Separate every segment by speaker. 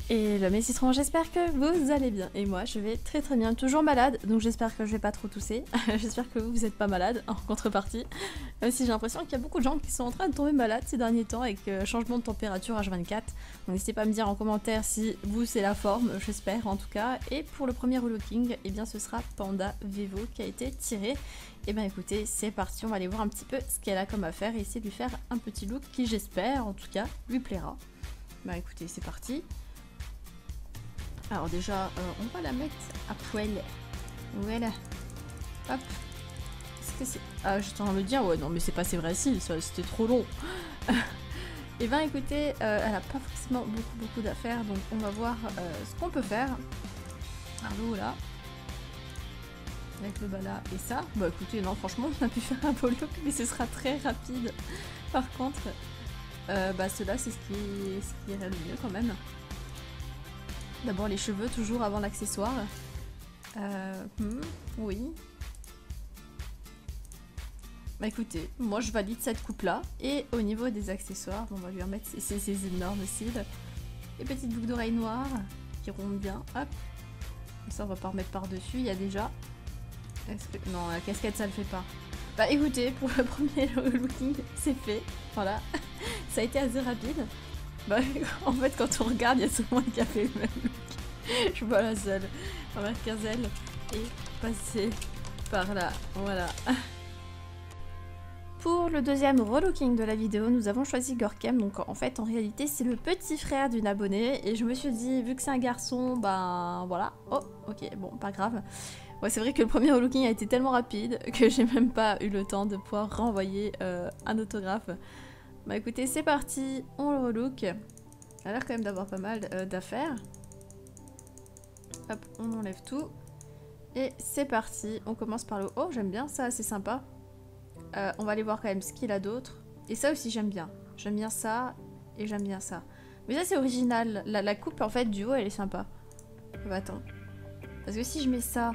Speaker 1: Hello mes citrons, j'espère que vous allez bien. Et moi je vais très très bien, toujours malade, donc j'espère que je vais pas trop tousser. J'espère que vous êtes pas malade en contrepartie. Même si j'ai l'impression qu'il y a beaucoup de gens qui sont en train de tomber malades ces derniers temps avec changement de température H24. Donc n'hésitez pas à me dire en commentaire si vous c'est la forme, j'espère en tout cas. Et pour le premier relooking, eh bien ce sera Panda Vevo qui a été tiré. Et bien écoutez, c'est parti, on va aller voir un petit peu ce qu'elle a comme affaire et essayer de lui faire un petit look qui j'espère en tout cas lui plaira. Bah écoutez, c'est parti. Alors déjà, on va la mettre à poil. Voilà. Hop. Est-ce que c'est... Ah, j'étais en train de me dire, ouais, non, mais c'est pas c'est vrai, si, c'était trop long. Et ben écoutez, elle a pas forcément beaucoup d'affaires, donc on va voir ce qu'on peut faire. Alors là. Avec le bala et ça. Bah écoutez, non, franchement, on a pu faire un beau look, mais ce sera très rapide. Par contre, bah cela, c'est ce qui irait le mieux quand même. D'abord les cheveux, toujours avant l'accessoire. Oui. Bah écoutez, moi je valide cette coupe là. Et au niveau des accessoires, on va lui remettre ces énormes cils. Les petites boucles d'oreilles noires qui rondent bien. Hop. Comme ça on va pas remettre par dessus, il y a déjà. Non, la casquette ça le fait pas. Bah écoutez, pour le premier looking, c'est fait. Voilà. Ça a été assez rapide. Bah en fait quand on regarde, il y a souvent qui a fait le même look. Je suis pas la seule. On va qu'elle est passée par là. Voilà. Pour le deuxième relooking de la vidéo, nous avons choisi Gorkem. Donc en fait, en réalité, c'est le petit frère d'une abonnée. Et je me suis dit, vu que c'est un garçon, ben voilà. Oh, ok, bon, pas grave. Ouais, c'est vrai que le premier relooking a été tellement rapide que j'ai même pas eu le temps de pouvoir renvoyer un autographe. Bah écoutez, c'est parti, on le relook. Ça a l'air quand même d'avoir pas mal d'affaires. Hop, on enlève tout. Et c'est parti, on commence par le haut. J'aime bien ça, c'est sympa. On va aller voir quand même ce qu'il a d'autre. Et ça aussi j'aime bien. J'aime bien ça et j'aime bien ça. Mais ça c'est original. La coupe en fait du haut elle est sympa. Bah attends. Parce que si je mets ça...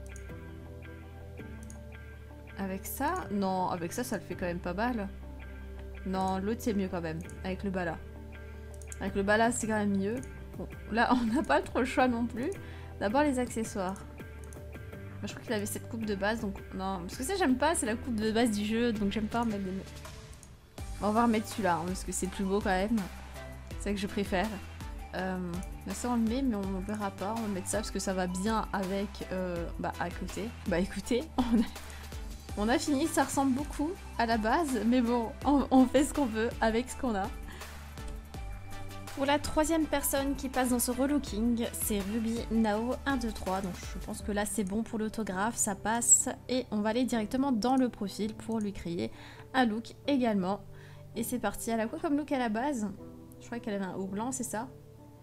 Speaker 1: Avec ça... Non, avec ça, ça le fait quand même pas mal. Non, l'autre c'est mieux quand même. Avec le bala. Avec le bala c'est quand même mieux. Bon, là on n'a pas trop le choix non plus. D'abord les accessoires. Moi, je crois qu'il avait cette coupe de base, donc non. Parce que ça j'aime pas, c'est la coupe de base du jeu, donc j'aime pas remettre des... On va remettre celui-là, hein, parce que c'est plus beau quand même. C'est ça que je préfère. Là, ça on le met, mais on verra pas. On va mettre ça parce que ça va bien avec... bah à côté. Bah écoutez, on a fini, ça ressemble beaucoup à la base, mais bon, on fait ce qu'on veut avec ce qu'on a. Pour la troisième personne qui passe dans ce relooking, c'est Ruby Nao 123. Donc je pense que là c'est bon pour l'autographe, ça passe. Et on va aller directement dans le profil pour lui créer un look également. Et c'est parti. Elle a quoi comme look à la base? Je crois qu'elle avait un haut blanc, c'est ça?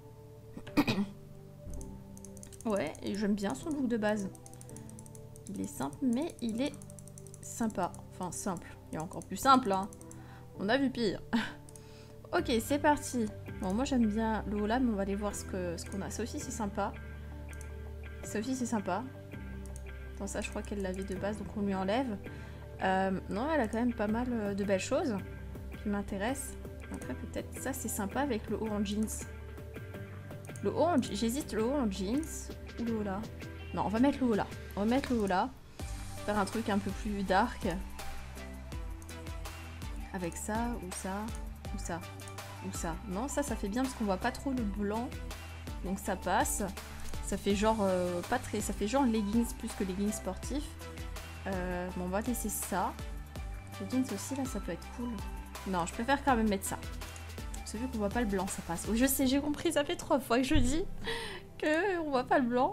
Speaker 1: Ouais, et j'aime bien son look de base. Il est simple, mais il est sympa. Enfin simple, il y a encore plus simple hein. On a vu pire. Ok, c'est parti. Bon, moi j'aime bien le haut là, mais on va aller voir ce qu'on a. Ça aussi c'est sympa. Ça aussi c'est sympa. Attends, ça je crois qu'elle l'avait de base, donc on lui enlève. Non, elle a quand même pas mal de belles choses qui m'intéressent. Après peut-être ça c'est sympa avec le haut en jeans. Le haut en... J'hésite le haut en jeans ou le haut là. Non, on va mettre le haut là. On va mettre le haut là. Faire un truc un peu plus dark. Avec ça ou ça ou ça. Ou ça. Non, ça fait bien parce qu'on voit pas trop le blanc. Donc ça passe. Ça fait genre pas très... Ça fait genre leggings plus que leggings sportifs. Bon, on va laisser ça. Les jeans aussi, là, ça peut être cool. Non, je préfère quand même mettre ça. Parce que vu qu'on voit pas le blanc, ça passe. Oui, je sais, j'ai compris. Ça fait 3 fois que je dis qu'on voit pas le blanc.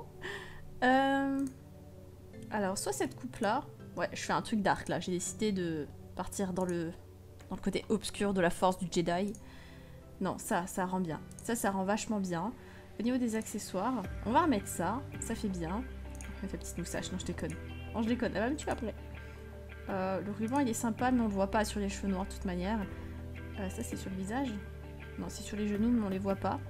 Speaker 1: Alors, soit cette coupe-là. Ouais, je fais un truc dark, là. J'ai décidé de partir dans le côté obscur de la force du Jedi. Non, ça rend bien. Ça rend vachement bien. Au niveau des accessoires, on va remettre ça. Ça fait bien. Ta petite moustache, non, je déconne. Non, je déconne, elle va me tuer après. Le ruban, il est sympa, mais on le voit pas sur les cheveux noirs de toute manière. Ça, c'est sur le visage. Non, c'est sur les genoux, mais on les voit pas.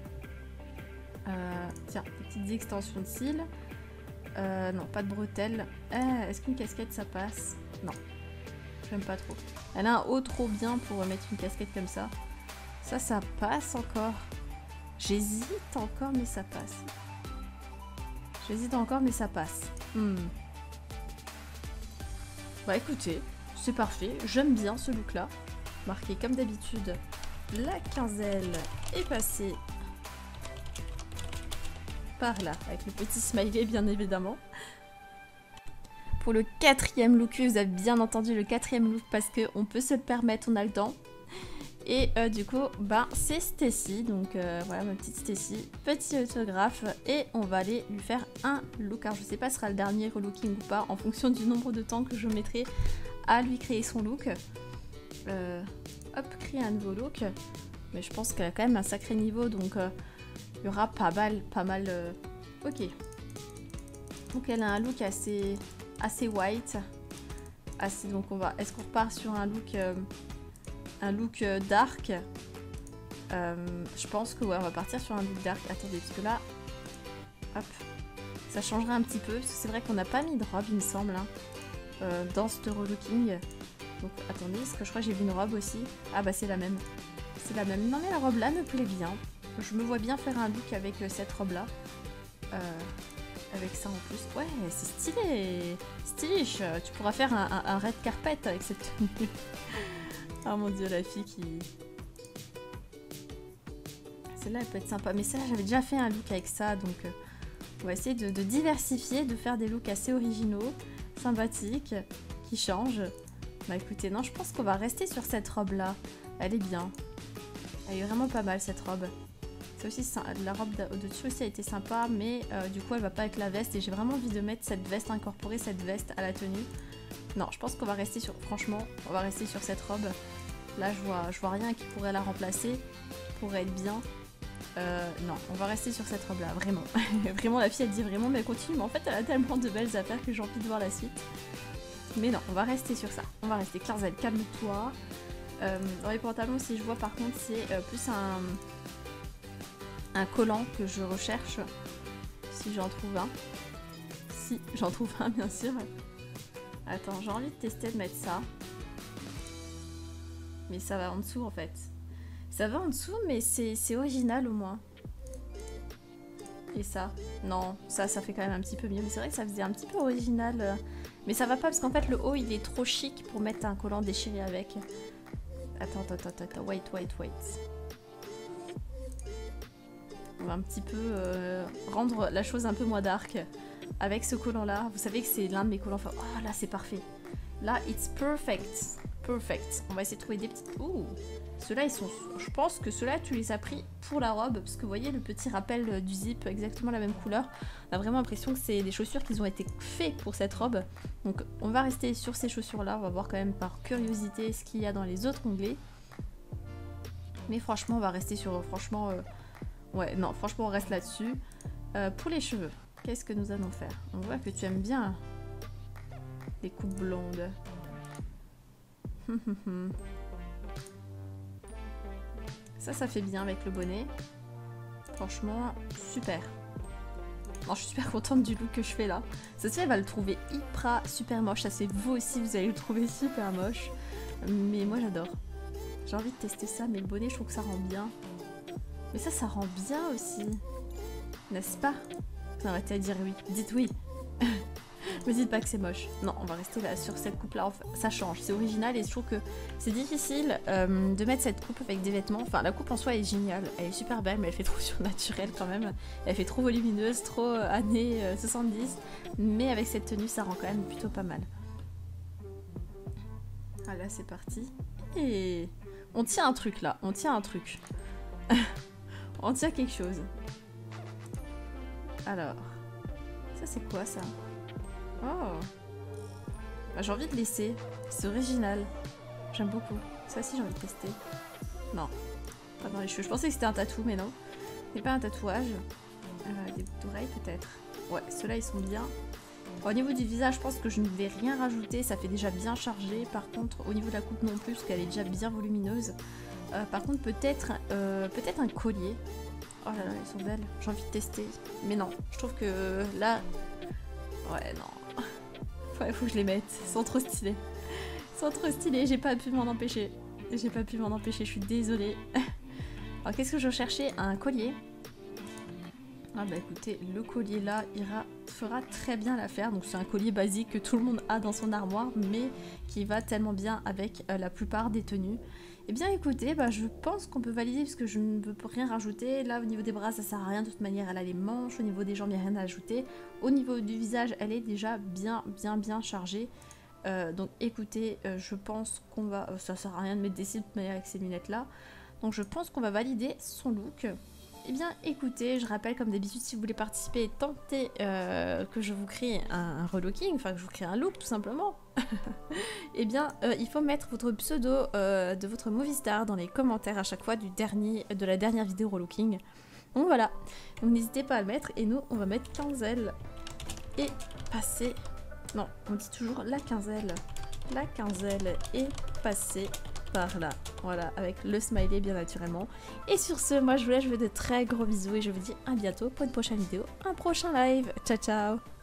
Speaker 1: Tiens, des petites extensions de cils. Non, pas de bretelles. Est-ce qu'une casquette, ça passe? Non. J'aime pas trop. Elle a un haut trop bien pour mettre une casquette comme ça. Ça passe encore. J'hésite encore, mais ça passe. J'hésite encore, mais ça passe. Bah écoutez, c'est parfait. J'aime bien ce look-là. Marqué comme d'habitude. La quinzaine est passée par là, avec le petit smiley bien évidemment. Pour le 4e look, vous avez bien entendu le 4e look parce qu'on peut se le permettre, on a le temps. Et du coup, ben, c'est Stacy, donc voilà ma petite Stacy, petit autographe et on va aller lui faire un look. Alors je sais pas si ce sera le dernier relooking ou pas, en fonction du nombre de temps que je mettrai à lui créer son look. Hop, créer un nouveau look, mais je pense qu'elle a quand même un sacré niveau, donc il y aura pas mal. Ok, donc elle a un look assez white, donc est-ce qu'on repart sur un look dark? Je pense que ouais, on va partir sur un look dark. Attendez, parce que là, hop, ça changerait un petit peu. Parce que c'est vrai qu'on n'a pas mis de robe, il me semble, hein, dans ce relooking. Donc attendez, parce que je crois que j'ai vu une robe aussi. Ah bah c'est la même. C'est la même. Non mais la robe là me plaît bien. Je me vois bien faire un look avec cette robe là. Avec ça en plus. Ouais, c'est stylé. Stylish. Tu pourras faire un red carpet avec cette tenue. Oh mon dieu, la fille qui... Celle-là, elle peut être sympa. Mais celle-là, j'avais déjà fait un look avec ça. Donc, on va essayer de diversifier, de faire des looks assez originaux, sympathiques, qui changent. Bah écoutez, non, je pense qu'on va rester sur cette robe-là. Elle est bien. Elle est vraiment pas mal, cette robe. C'est aussi la robe au-dessus aussi a été sympa. Mais du coup, elle va pas avec la veste. Et j'ai vraiment envie de mettre cette veste, incorporer cette veste à la tenue. Non, je pense qu'on va rester sur... Franchement, on va rester sur cette robe. Là, je vois rien qui pourrait la remplacer. Qui pourrait être bien. Non, on va rester sur cette robe-là, vraiment. Vraiment, la fille, elle dit vraiment, mais elle continue. Mais en fait, elle a tellement de belles affaires que j'ai envie de voir la suite. Mais non, on va rester sur ça. On va rester. Clarzel, calme-toi. Dans les pantalons, si je vois, par contre, c'est plus un collant que je recherche. Si j'en trouve un. Si j'en trouve un, bien sûr. Attends, j'ai envie de tester de mettre ça. Mais ça va en dessous en fait. Ça va en dessous mais c'est original au moins. Et ça? Non, ça fait quand même un petit peu mieux. Mais c'est vrai que ça faisait un petit peu original. Mais ça va pas parce qu'en fait le haut il est trop chic pour mettre un collant déchiré avec. Attends. Wait. On va un petit peu rendre la chose un peu moins dark. Avec ce collant là, vous savez que c'est l'un de mes collants. Enfin, oh là c'est parfait. Là it's perfect. Perfect. On va essayer de trouver des petites... Ouh, ceux-là ils sont... Je pense que ceux-là tu les as pris pour la robe. Parce que vous voyez le petit rappel du zip, exactement la même couleur. On a vraiment l'impression que c'est des chaussures qui ont été faites pour cette robe. Donc on va rester sur ces chaussures là. On va voir quand même par curiosité ce qu'il y a dans les autres onglets. Mais franchement on va rester sur... Franchement... Ouais non franchement on reste là-dessus. Pour les cheveux. Qu'est-ce que nous allons faire? On voit que tu aimes bien les coupes blondes. Ça fait bien avec le bonnet. Franchement, super. Non, je suis super contente du look que je fais là. Ça se fait, elle va le trouver hyper super moche. Ça c'est vous aussi, vous allez le trouver super moche. Mais moi j'adore. J'ai envie de tester ça, mais le bonnet, je trouve que ça rend bien. Mais ça rend bien aussi. N'est-ce pas? Vous arrêtez à dire oui. Dites oui. Me dites pas que c'est moche. Non, on va rester là sur cette coupe là. Enfin, ça change, c'est original et je trouve que c'est difficile de mettre cette coupe avec des vêtements. Enfin, la coupe en soi est géniale. Elle est super belle, mais elle fait trop surnaturelle quand même. Elle fait trop volumineuse, trop années 70. Mais avec cette tenue, ça rend quand même plutôt pas mal. Ah là, c'est parti. Et on tient un truc là. On tient un truc. On tient quelque chose. Alors, ça c'est quoi ça? Oh, bah, j'ai envie de laisser. C'est original. J'aime beaucoup. Ça aussi j'ai envie de tester. Non, pas dans les cheveux. Je pensais que c'était un tatou, mais non. C'est pas un tatouage. Des boucles d'oreilles peut-être. Ouais, ceux-là ils sont bien. Au niveau du visage, je pense que je ne vais rien rajouter. Ça fait déjà bien chargé. Par contre, au niveau de la coupe non plus, parce qu'elle est déjà bien volumineuse. Par contre, peut-être un collier. Oh là là, elles sont belles. J'ai envie de tester. Mais non, je trouve que là... Ouais, non. Ouais, faut que je les mette. Ils sont trop stylés. Ils sont trop stylés. J'ai pas pu m'en empêcher. Je suis désolée. Alors, qu'est-ce que je cherchais? Un collier. Ah bah écoutez, le collier là fera très bien l'affaire. Donc c'est un collier basique que tout le monde a dans son armoire, mais qui va tellement bien avec la plupart des tenues. Eh bien écoutez, bah, je pense qu'on peut valider parce que je ne veux rien rajouter. Là au niveau des bras ça sert à rien, de toute manière elle a les manches. Au niveau des jambes il n'y a rien à ajouter. Au niveau du visage elle est déjà bien chargée. Donc écoutez, je pense qu'on va... ça sert à rien de mettre des cils de toute manière avec ces lunettes là. Donc je pense qu'on va valider son look. Eh bien écoutez, je rappelle comme d'habitude, si vous voulez participer et tenter que je vous crée un relooking, enfin que je vous crée un look tout simplement, eh bien il faut mettre votre pseudo de votre movie star dans les commentaires à chaque fois de la dernière vidéo relooking. Donc voilà, donc n'hésitez pas à le mettre et nous on va mettre quinzaine et passer... Non, on dit toujours la quinzaine. La quinzaine est passée par là. Voilà, avec le smiley bien naturellement. Et sur ce, moi je vous laisse, je vous fais de très gros bisous et je vous dis à bientôt pour une prochaine vidéo, un prochain live. Ciao ciao.